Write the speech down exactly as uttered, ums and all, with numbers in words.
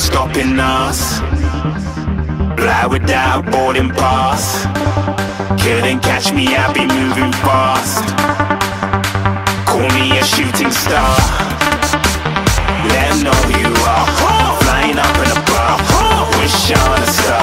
stopping us. Fly without boarding pass. Couldn't catch me, I'll be moving fast. Call me a shooting star. Let 'em know who you are. Flying up in a bar. Wish on a star.